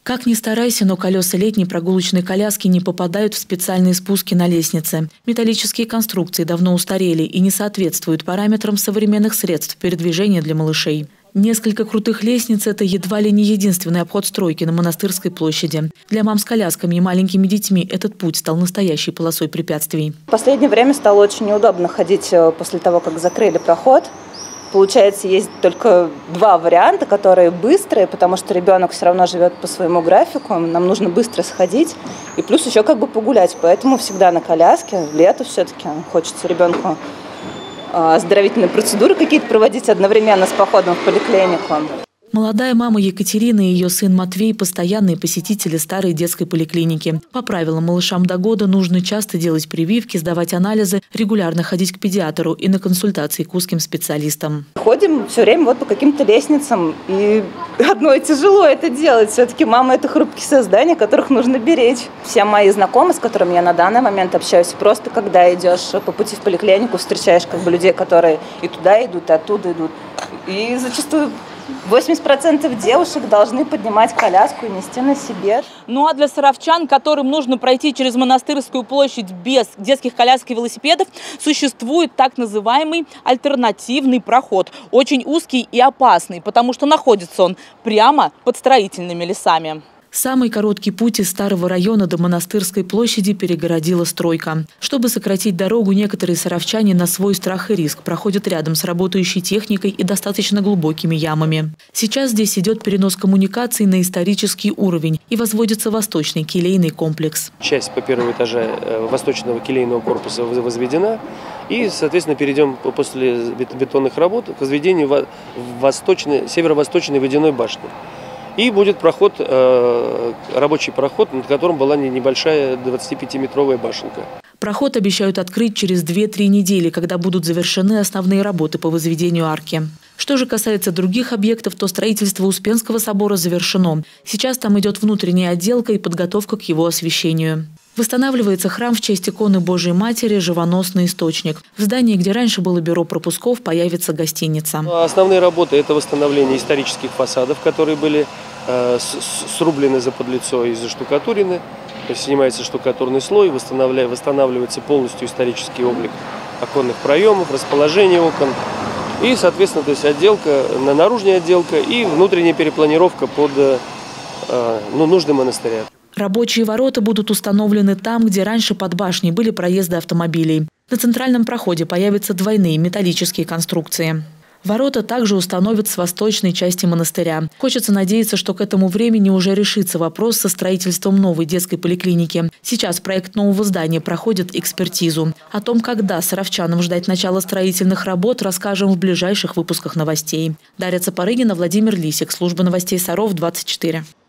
Как ни старайся, но колеса летней прогулочной коляски не попадают в специальные спуски на лестнице. Металлические конструкции давно устарели и не соответствуют параметрам современных средств передвижения для малышей. Несколько крутых лестниц – это едва ли не единственный обход стройки на Монастырской площади. Для мам с колясками и маленькими детьми этот путь стал настоящей полосой препятствий. В последнее время стало очень неудобно ходить после того, как закрыли проход. Получается, есть только два варианта, которые быстрые, потому что ребенок все равно живет по своему графику, нам нужно быстро сходить и плюс еще погулять. Поэтому всегда на коляске, в лето все-таки хочется ребенку оздоровительные процедуры какие-то проводить одновременно с походом в поликлинику. Молодая мама Екатерина и ее сын Матвей – постоянные посетители старой детской поликлиники. По правилам, малышам до года нужно часто делать прививки, сдавать анализы, регулярно ходить к педиатру и на консультации к узким специалистам. Ходим все время по каким-то лестницам, и одной тяжело это делать. Все-таки мама – это хрупкие создания, которых нужно беречь. Все мои знакомые, с которыми я на данный момент общаюсь, просто когда идешь по пути в поликлинику, встречаешь людей, которые и туда идут, и оттуда идут. И зачастую 80% девушек должны поднимать коляску и нести на себе. Ну а для саровчан, которым нужно пройти через Монастырскую площадь без детских колясок и велосипедов, существует так называемый альтернативный проход. Очень узкий и опасный, потому что находится он прямо под строительными лесами. Самый короткий путь из старого района до Монастырской площади перегородила стройка. Чтобы сократить дорогу, некоторые саровчане на свой страх и риск проходят рядом с работающей техникой и достаточно глубокими ямами. Сейчас здесь идет перенос коммуникаций на исторический уровень и возводится восточный келейный комплекс. Часть по первому этажу восточного келейного корпуса возведена. И, соответственно, перейдем после бетонных работ к возведению северо-восточной водяной башни. И будет проход, рабочий проход, над которым была небольшая 25-метровая башенка. Проход обещают открыть через 2-3 недели, когда будут завершены основные работы по возведению арки. Что же касается других объектов, то строительство Успенского собора завершено. Сейчас там идет внутренняя отделка и подготовка к его освящению. Восстанавливается храм в честь иконы Божией Матери «Живоносный источник». В здании, где раньше было бюро пропусков, появится гостиница. Основные работы – это восстановление исторических фасадов, которые были срублены заподлицо и заштукатурены. Снимается штукатурный слой, восстанавливается полностью исторический облик оконных проемов, расположение окон. И, соответственно, то есть отделка, наружная отделка и внутренняя перепланировка под нужды монастыря. Рабочие ворота будут установлены там, где раньше под башней были проезды автомобилей. На центральном проходе появятся двойные металлические конструкции. Ворота также установят с восточной части монастыря. Хочется надеяться, что к этому времени уже решится вопрос со строительством новой детской поликлиники. Сейчас проект нового здания проходит экспертизу. О том, когда саровчанам ждать начала строительных работ, расскажем в ближайших выпусках новостей. Дарья Цапарыгина, Владимир Лисик, служба новостей Саров, 24.